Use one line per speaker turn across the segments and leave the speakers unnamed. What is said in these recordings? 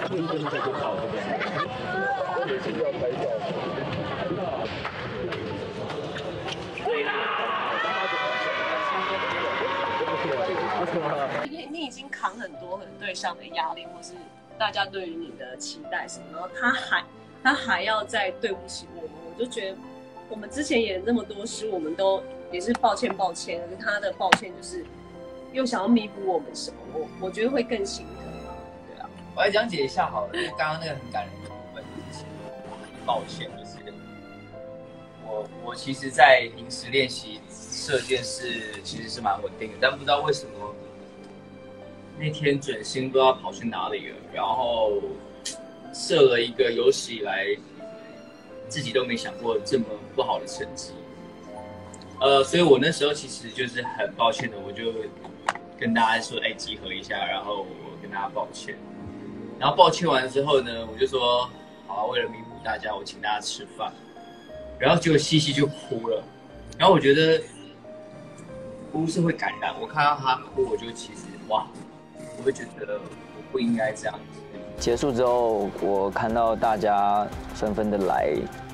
你已经扛很多对上的压力，或是大家对于你的期待什么，然后他还要再对不起我们，我就觉得我们之前演那么多失误，我们都也是抱歉，可是他的抱歉就是又想要弥补我们什么，我觉得会更心疼啊，对啊。
我来讲解一下好了，因为刚刚那个很感人的部分，就是抱歉，就是我其实，在平时练习射箭是其实是蛮稳定的，但不知道为什么那天准星不知道跑去哪里了，然后射了一个有史以来自己都没想过这么不好的成绩。所以我那时候其实就是很抱歉的，我就跟大家说，集合一下，然后我跟大家抱歉。然后抱歉完之后呢，我就说，好，为了弥补大家，我请大家吃饭。然后结果西西就哭了，然后我觉得哭是会感染，我看到他哭，我就其实哇，我会觉得我不应该这样子。
结束之后，我看到大家纷纷的来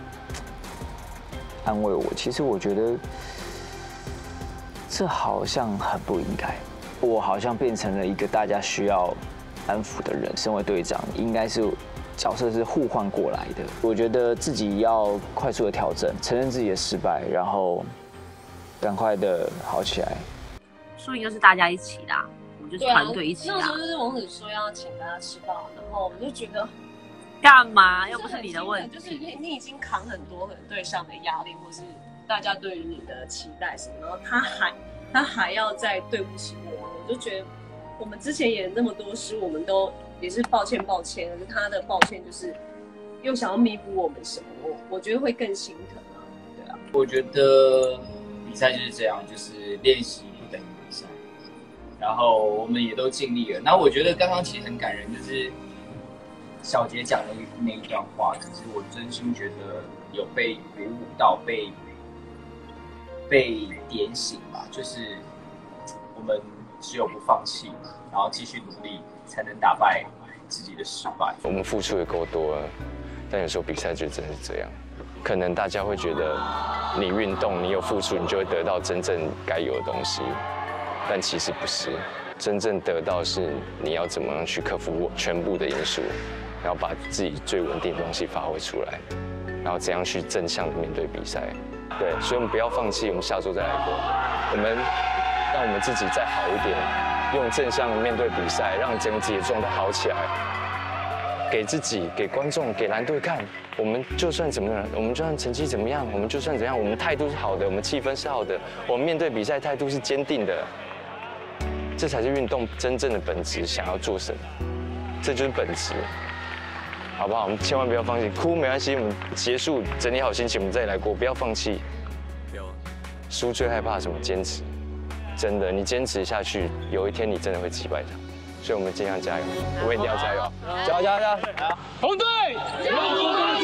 安慰我，其实我觉得这好像很不应该，我好像变成了一个大家需要安抚的人。身为队长，应该是角色是互换过来的。我觉得自己要快速的调整，承认自己的失败，然后赶快的好起来。
输赢就是大家一起啦，我们就是团队一起啦。
那时候就是王子说要请大家吃饭，然后我就觉得
干嘛？又不是你的问题。
就是你已经扛很多对上的压力，或是大家对于你的期待什么，然后他还要再对不起我们，我就觉得我们之前演那么多失误，我们都也是抱歉，可是他的抱歉就是又想要弥补我们什么，我觉得会更心疼啊，对啊。
我觉得比赛就是这样，就是练习不等于比赛，然后我们也都尽力了。那我觉得刚刚其实很感人，就是小杰讲的那一段话，其实我真心觉得有被鼓舞到，被点醒吧，就是我们只有不放弃，然后继续努力，才能打败自己的失败。
我们付出的够多了，但有时候比赛就真的是这样。可能大家会觉得你运动，你有付出，你就会得到真正该有的东西，但其实不是。真正得到是你要怎么样去克服全部的因素，然后把自己最稳定的东西发挥出来，然后怎样去正向的面对比赛。对，所以我们不要放弃，我们下周再来过。我们让我们自己再好一点，用正向的面对比赛，让整个自己的状态好起来。给自己、给观众、给蓝队看，我们就算怎么样，我们就算成绩怎么样，我们就算怎样，我们态度是好的，我们气氛是好的，我们面对比赛态度是坚定的。这才是运动真正的本质，想要做什么，这就是本质，好不好？我们千万不要放弃，哭没关系，我们结束整理好心情，我们再来过，不要放弃。不要。输最害怕什么？坚持。真的，你坚持下去，有一天你真的会击败他。所以我们尽量加油，我们一定要加油，加油！红队，